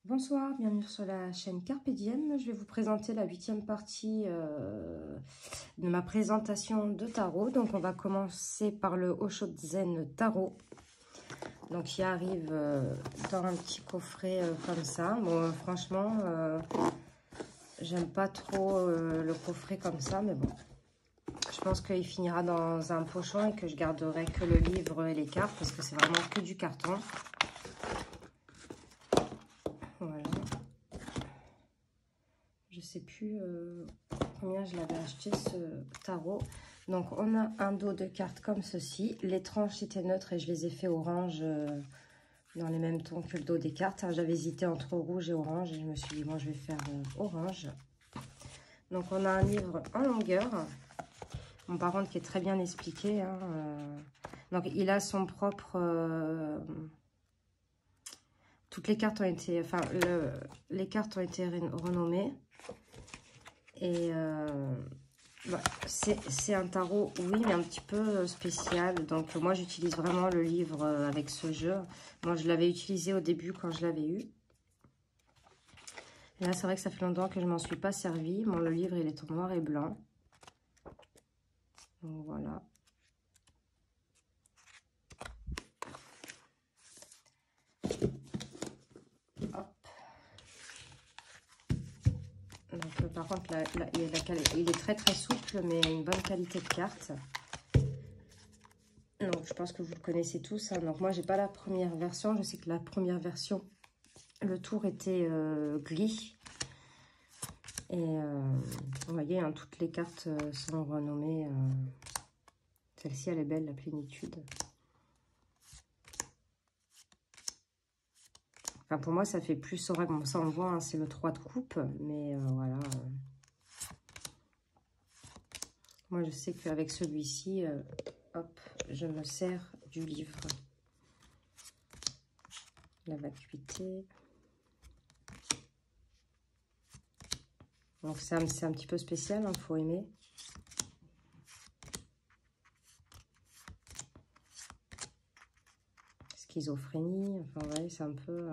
Bonsoir, bienvenue sur la chaîne Carpe Diem. Je vais vous présenter la 8e partie de ma présentation de tarot. Donc on va commencer par le Osho-zen Tarot. Donc il arrive dans un petit coffret comme ça. Bon franchement, j'aime pas trop le coffret comme ça, mais bon. Je pense qu'il finira dans un pochon et que je garderai que le livre et les cartes parce que c'est vraiment que du carton. Voilà. Je sais plus combien je l'avais acheté ce tarot. Donc on a un dos de cartes comme ceci. Les tranches étaient neutres et je les ai fait orange dans les mêmes tons que le dos des cartes. J'avais hésité entre rouge et orange et je me suis dit bon je vais faire orange. Donc on a un livre en longueur. Bon, par contre qui est très bien expliqué. Hein, donc il a son propre... toutes les cartes ont été... Enfin les cartes ont été renommées. Et bah, c'est un tarot, oui, mais un petit peu spécial. Donc, moi, j'utilise vraiment le livre avec ce jeu. Moi, je l'avais utilisé au début quand je l'avais eu. Et là, c'est vrai que ça fait longtemps que je ne m'en suis pas servi. Bon, le livre, il est en noir et blanc. Donc, voilà. Hop. Donc, par contre, il est très très souple, mais une bonne qualité de carte. Donc, je pense que vous le connaissez tous. Hein. Donc, moi, j'ai pas la première version. Je sais que la première version, le tour était gris. Et vous voyez, hein, toutes les cartes sont renommées. Celle-ci, elle est belle, la plénitude. Enfin, pour moi, ça fait plus oracle. Bon, ça, on le voit, hein, c'est le 3 de coupe. Mais voilà. Moi, je sais qu'avec celui-ci, hop, je me sers du livre. La vacuité. Donc, c'est un petit peu spécial, il faut aimer. Schizophrénie, enfin, ouais, c'est un peu...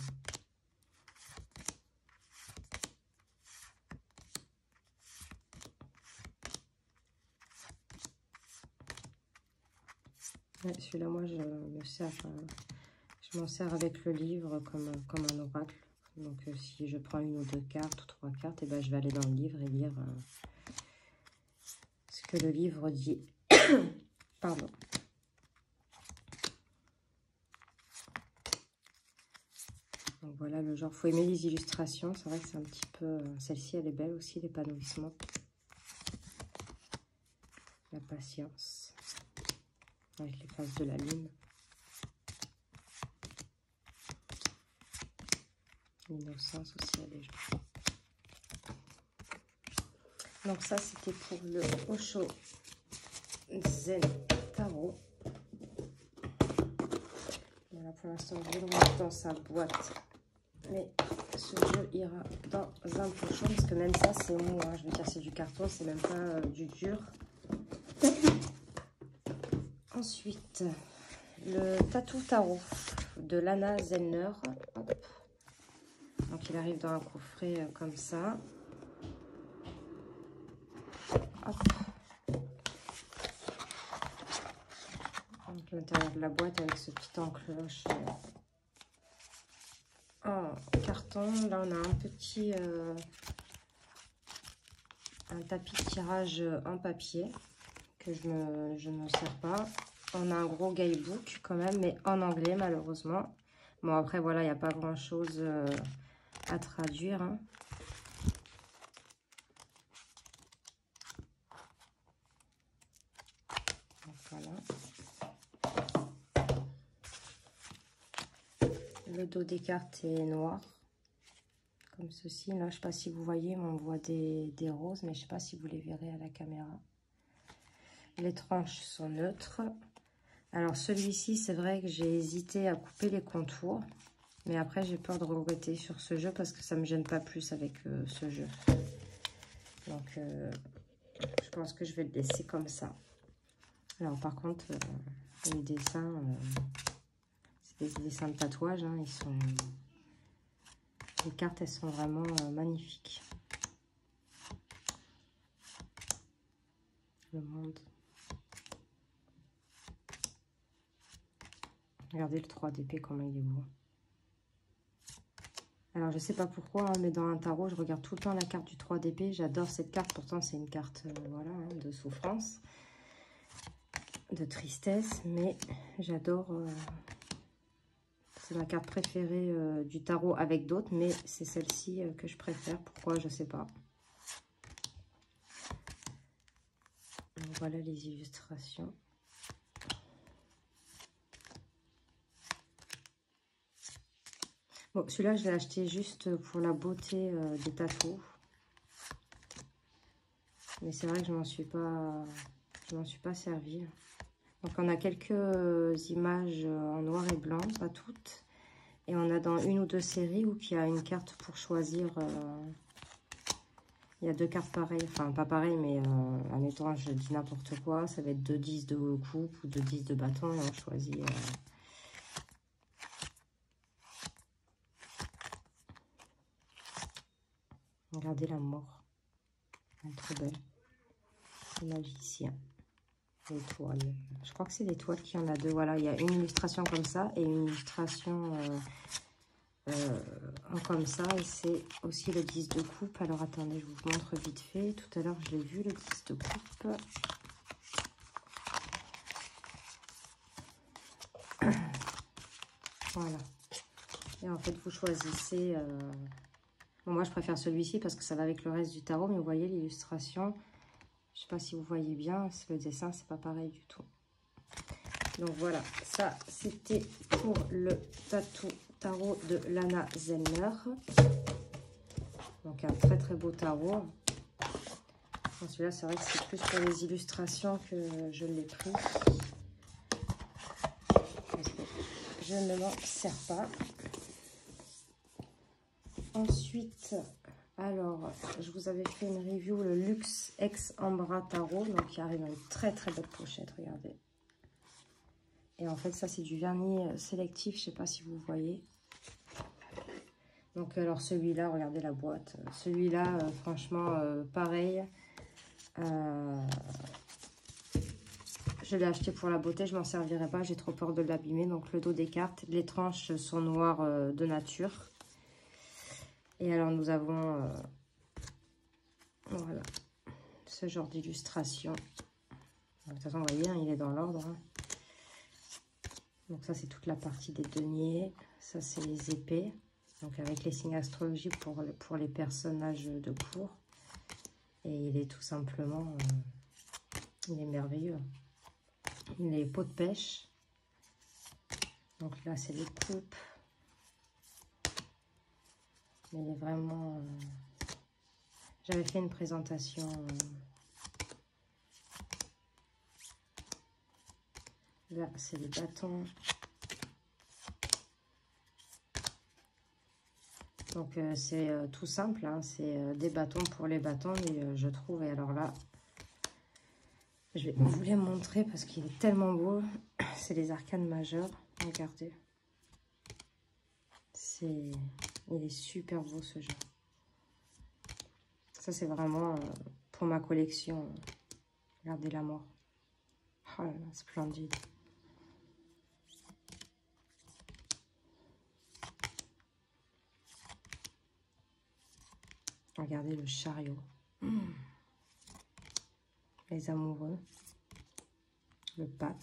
Ouais, celui-là, moi, je m'en sers avec le livre comme un oracle. Donc, si je prends une ou deux cartes ou trois cartes, et ben, je vais aller dans le livre et lire ce que le livre dit. Pardon. Donc, voilà le genre. Il faut aimer les illustrations. C'est vrai que c'est un petit peu... Celle-ci, elle est belle aussi, l'épanouissement. La patience. Avec les phases de la lune. L'innocence aussi, elle est jolie. Donc ça, c'était pour le Osho-zen Tarot. Voilà, pour l'instant, je le mets dans sa boîte. Mais ce jeu ira dans un pochon, parce que même ça, c'est mou. Hein. Je veux dire, c'est du carton, c'est même pas du dur. Ensuite, le Tattoo Tarot de Lana Zellner. Hop. Donc, il arrive dans un coffret comme ça. Hop. Donc, l'intérieur de la boîte avec ce petit encloche en carton. Là, on a un petit un tapis de tirage en papier que je ne me sers pas. On a un gros guidebook quand même, mais en anglais malheureusement. Bon, après, voilà, il n'y a pas grand-chose à traduire. Hein. Donc, voilà. Le dos des cartes est noir, comme ceci. Là, je ne sais pas si vous voyez, mais on voit des roses, mais je ne sais pas si vous les verrez à la caméra. Les tranches sont neutres. Alors, celui-ci, c'est vrai que j'ai hésité à couper les contours. Mais après, j'ai peur de regretter sur ce jeu parce que ça ne me gêne pas plus avec ce jeu. Donc, je pense que je vais le laisser comme ça. Alors, par contre, les dessins, c'est des dessins de tatouage. Hein, ils sont Les cartes, elles sont vraiment magnifiques. Le monde. Regardez le 3 d'épée, comment il est beau. Alors, je sais pas pourquoi, hein, mais dans un tarot, je regarde tout le temps la carte du 3 d'épée. J'adore cette carte. Pourtant, c'est une carte voilà, hein, de souffrance, de tristesse. Mais j'adore... c'est ma carte préférée du tarot avec d'autres. Mais c'est celle-ci que je préfère. Pourquoi, je sais pas. Donc, voilà les illustrations. Bon, celui-là, je l'ai acheté juste pour la beauté des tatous. Mais c'est vrai que je m'en suis pas servie. Donc, on a quelques images en noir et blanc, pas toutes. Et on a dans une ou deux séries où il y a une carte pour choisir. Il y a deux cartes pareilles. Enfin, pas pareilles, mais admettons, je dis n'importe quoi. Ça va être 2 10 de coupe ou 2 10 de bâton. Et on choisit... Regardez la mort. Elle est trop belle. Le magicien. L'étoile. Je crois que c'est l'étoile qui en a deux. Voilà, il y a une illustration comme ça et une illustration comme ça. Et c'est aussi le 10 de coupe. Alors, attendez, je vous montre vite fait. Tout à l'heure, je l'ai vu, le 10 de coupe. Voilà. Et en fait, vous choisissez... Bon, moi, je préfère celui-ci parce que ça va avec le reste du tarot. Mais vous voyez l'illustration. Je ne sais pas si vous voyez bien. Le dessin, c'est pas pareil du tout. Donc, voilà. Ça, c'était pour le tarot de Lana Zellner. Donc, un très, très beau tarot. Celui-là, c'est vrai que c'est plus pour les illustrations que je l'ai pris. Parce que je ne m'en sers pas. Ensuite, alors, je vous avais fait une review, le Luxe Ex Ambra Tarot. Donc, il arrive dans une très très belle pochette, regardez. Et en fait, ça, c'est du vernis sélectif, je ne sais pas si vous voyez. Donc, alors, celui-là, regardez la boîte. Celui-là, franchement, pareil. Je l'ai acheté pour la beauté, je m'en servirai pas, j'ai trop peur de l'abîmer. Donc, le dos des cartes, les tranches sont noires de nature. Et alors, nous avons, voilà, ce genre d'illustration. De toute façon, vous voyez, hein, il est dans l'ordre. Hein. Donc, ça, c'est toute la partie des deniers. Ça, c'est les épées. Donc, avec les signes astrologiques pour les personnages de cours. Et il est tout simplement, il est merveilleux. Les pots de pêche. Donc, là, c'est les coupes. Mais il est vraiment... J'avais fait une présentation... Là, c'est les bâtons. Donc, c'est tout simple. Hein, c'est des bâtons pour les bâtons. Et je trouve... Et alors là, je vais vous les montrer parce qu'il est tellement beau. C'est les arcanes majeures. Regardez. Il est super beau ce jeu. Ça, c'est vraiment pour ma collection. Regardez la mort. Oh là là, splendide. Regardez le chariot. Les amoureux. Le pape.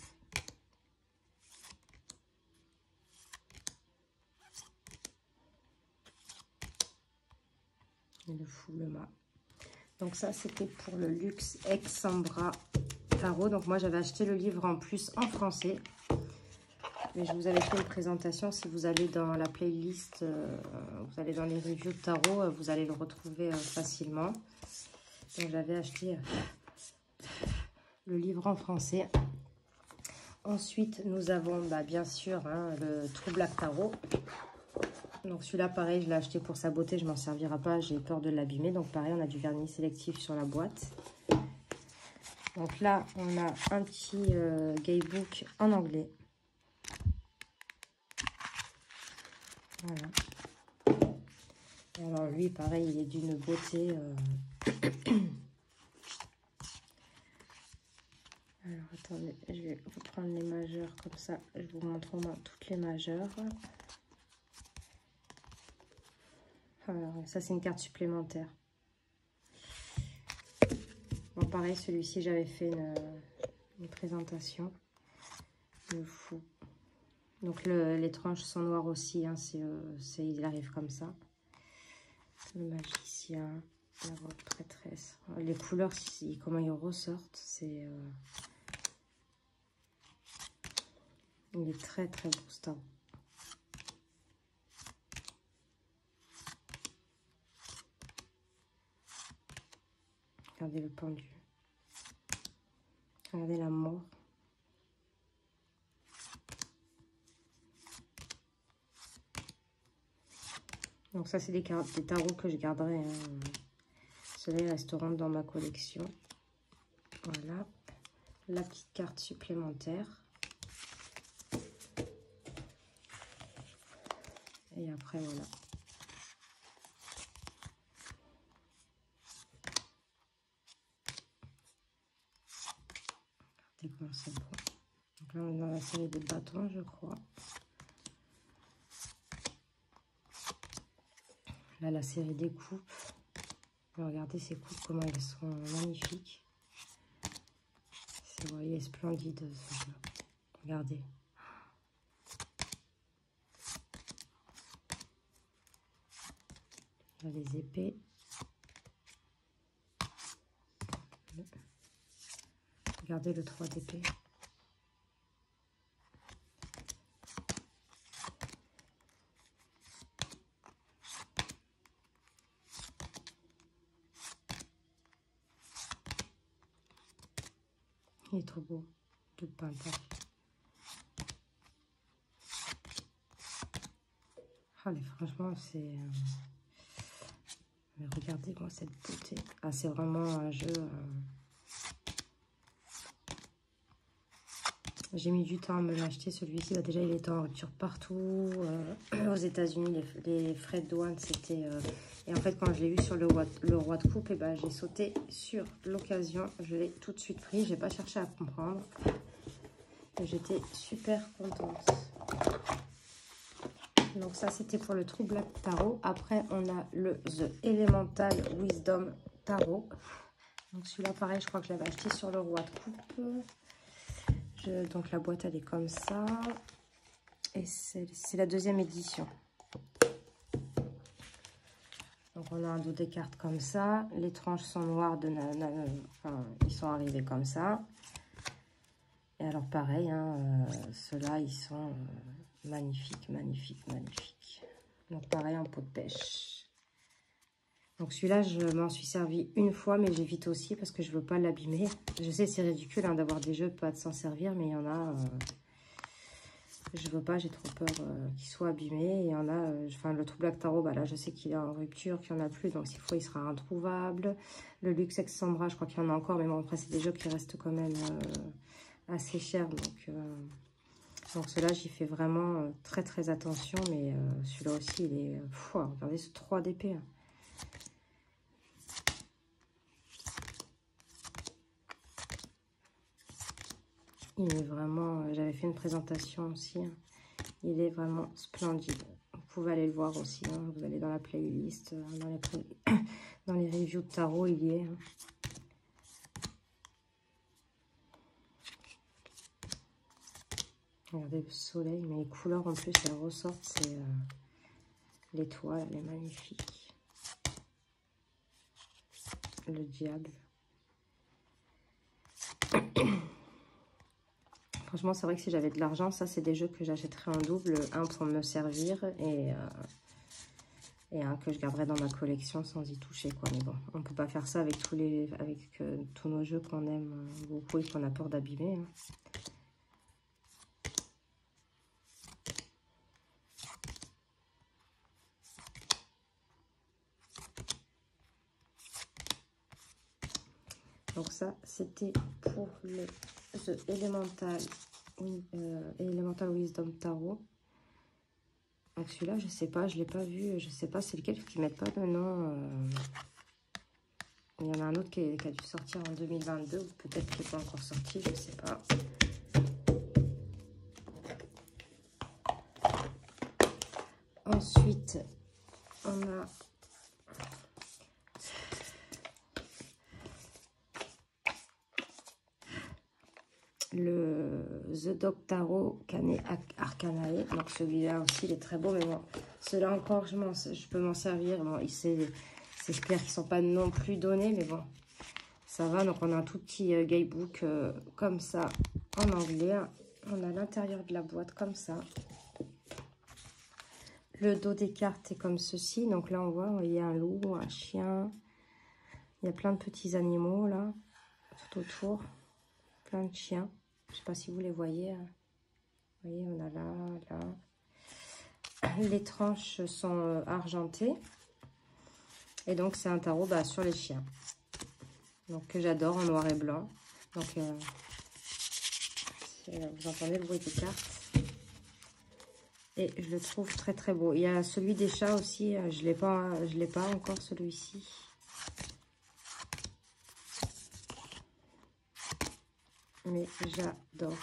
Et le fou, le mât. Donc ça, c'était pour le Luxe Ex Ambra Tarot. Donc moi, j'avais acheté le livre en plus en français. Mais je vous avais fait une présentation. Si vous allez dans la playlist, vous allez dans les reviews de tarot, vous allez le retrouver facilement. Donc j'avais acheté le livre en français. Ensuite, nous avons bien sûr hein, le True Black Tarot. Donc celui-là, pareil, je l'ai acheté pour sa beauté, je m'en servirai pas, j'ai peur de l'abîmer. Donc pareil, on a du vernis sélectif sur la boîte. Donc là, on a un petit guidebook en anglais. Voilà. Alors lui, pareil, il est d'une beauté. Alors attendez, je vais reprendre les majeurs comme ça. Je vous montre au moins toutes les majeures. Alors ça, c'est une carte supplémentaire. Bon, pareil, celui-ci, j'avais fait une présentation. Le fou. Donc les tranches sont noires aussi, hein, il arrive comme ça. Le magicien, la voix prêtresse. Les couleurs, comment ils ressortent, c'est... il est très très beau ce tarot. Regardez le pendu. Regardez la mort. Donc ça, c'est des tarots que je garderai. Hein. Ceux-là resteront dans ma collection. Voilà. La petite carte supplémentaire. Et après, voilà. Regardez comment c'est beau. Donc là, on est dans la série des bâtons, je crois. Là, la série des coupes. Regardez ces coupes, comment elles sont magnifiques. Vous voyez, splendide ce jeu. Regardez. Il y a les épées. Regardez le 3 d'épée. Il est trop beau, tout peint. Allez, franchement, c'est... Mais regardez-moi cette beauté. Ah, c'est vraiment un jeu... J'ai mis du temps à me l'acheter, celui-ci. Bah, déjà, il était en rupture partout. Aux États-Unis, les frais de douane, c'était... Et en fait, quand je l'ai vu sur le roi de coupe, et ben, j'ai sauté sur l'occasion. Je l'ai tout de suite pris. J'ai pas cherché à comprendre. J'étais super contente. Donc ça, c'était pour le True Black Tarot. Après, on a le The Elemental Wisdom Tarot. Donc celui-là, pareil, je crois que je l'avais acheté sur le roi de coupe. Donc la boîte, elle est comme ça. Et c'est la deuxième édition. Donc on a un dos des cartes comme ça. Les tranches sont noires, enfin, ils sont arrivés comme ça. Et alors pareil, hein, ceux-là, ils sont magnifiques, magnifiques, magnifiques. Donc pareil en peau de pêche. Donc celui-là, je m'en suis servi une fois, mais j'évite aussi parce que je veux pas l'abîmer. Je sais, c'est ridicule hein, d'avoir des jeux, pas de s'en servir, mais il y en a... je veux pas, j'ai trop peur qu'il soit abîmé. Et il y en a, enfin le True Black Tarot, bah là je sais qu'il est en rupture, qu'il n'y en a plus, donc s'il faut, il sera introuvable. Le Luxe Exambra, je crois qu'il y en a encore, mais bon, après c'est des jeux qui restent quand même assez chers. Donc ceux-là, j'y fais vraiment très très attention, mais celui-là aussi, il est... regardez ce 3 d'épée. Hein. Il est vraiment... J'avais fait une présentation aussi. Hein. Il est vraiment splendide. Vous pouvez aller le voir aussi. Hein. Vous allez dans la playlist, dans les reviews de tarot, il y est. Hein. Regardez le soleil, mais les couleurs en plus, elles ressortent. C'est l'étoile, elle est magnifique. Le diable. Franchement, c'est vrai que si j'avais de l'argent, ça, c'est des jeux que j'achèterais en double. Un pour me servir et un que je garderais dans ma collection sans y toucher, quoi. Mais bon, on ne peut pas faire ça avec tous nos jeux qu'on aime beaucoup et qu'on a peur d'abîmer. Hein. Donc ça, c'était pour le The Elemental Wisdom Tarot. Donc celui-là, je sais pas, je l'ai pas vu. Je sais pas c'est lequel qui ne mettent pas de nom. Il y en a un autre qui a dû sortir en 2022 ou peut-être qui n'est pas encore sorti, je ne sais pas. Ensuite, on a le The Dog Tarot Canet Arcanae. Donc celui-là aussi, il est très beau, mais bon, ceux-là encore, je peux m'en servir. Bon, c'est clair qu'ils ne sont pas non plus donnés, mais bon, ça va. Donc on a un tout petit guidebook comme ça, en anglais. On a l'intérieur de la boîte comme ça. Le dos des cartes est comme ceci. Donc là, on voit, il y a un loup, un chien. Il y a plein de petits animaux, là, tout autour. Plein de chiens. Je ne sais pas si vous les voyez. Vous voyez, on a là, là. Les tranches sont argentées. Et donc, c'est un tarot sur les chiens. Donc, que j'adore en noir et blanc. Donc, vous entendez le bruit des cartes. Et je le trouve très, très beau. Il y a celui des chats aussi. Je l'ai pas encore, celui-ci. Mais j'adore.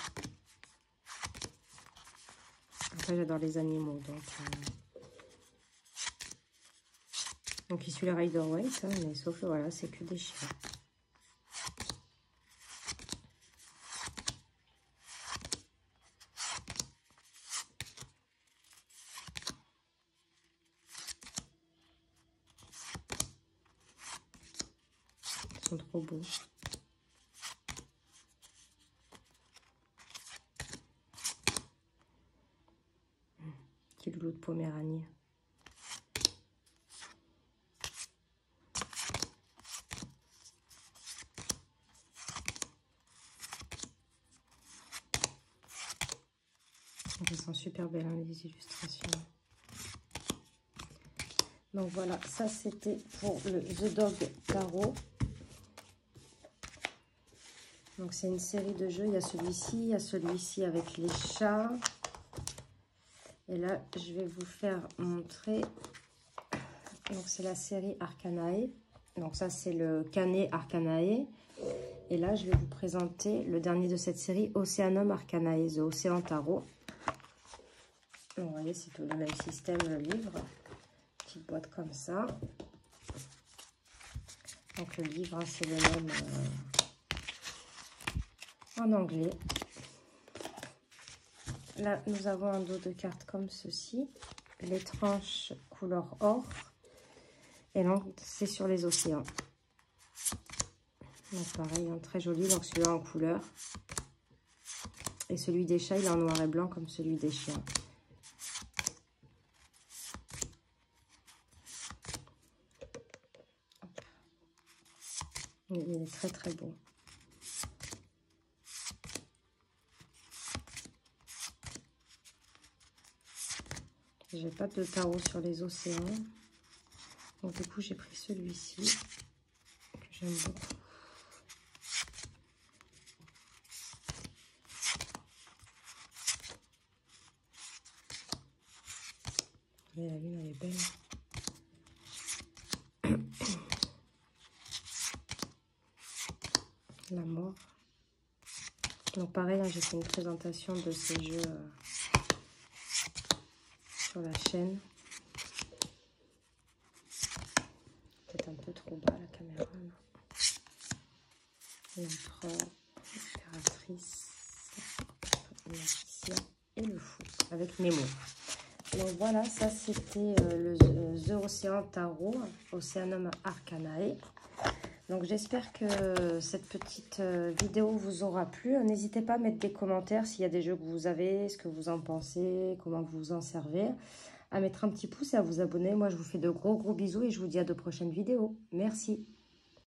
Après, j'adore les animaux. Donc il suit le Rider Waite, hein, mais sauf que voilà, c'est que des chiens. Ils sont trop beaux. Petit loulou de Poméranie. Elles sont super belles, hein, les illustrations. Donc voilà, ça c'était pour le The Dog Tarot. Donc c'est une série de jeux. Il y a celui-ci avec les chats. Et là, je vais vous faire montrer. Donc c'est la série Arcanae. Donc ça c'est le Canet Arcanae. Et là, je vais vous présenter le dernier de cette série, Oceanum Arcanae, The Océan Tarot. Donc, vous voyez, c'est tout le même système, le livre. Petite boîte comme ça. Donc le livre, hein, c'est le même en anglais. Là, nous avons un dos de cartes comme ceci. Les tranches couleur or. Et donc, c'est sur les océans. Donc pareil, hein, très joli. Donc celui-là en couleur. Et celui des chats, il est en noir et blanc comme celui des chiens. Il est très très beau. J'ai pas de tarot sur les océans. Donc du coup, j'ai pris celui-ci que j'aime beaucoup. Et la lune, elle est belle. La mort. Donc pareil, hein, j'ai fait une présentation de ces jeux sur la chaîne. Peut-être un peu trop bas la caméra. L'empereur, l'impératrice, le magicien et le fou avec Nemo. Donc voilà, ça c'était le The Océan Tarot, Oceanum Arcanae. Donc j'espère que cette petite vidéo vous aura plu. N'hésitez pas à mettre des commentaires s'il y a des jeux que vous avez, ce que vous en pensez, comment vous vous en servez. À mettre un petit pouce et à vous abonner. Moi je vous fais de gros bisous et je vous dis à de prochaines vidéos. Merci.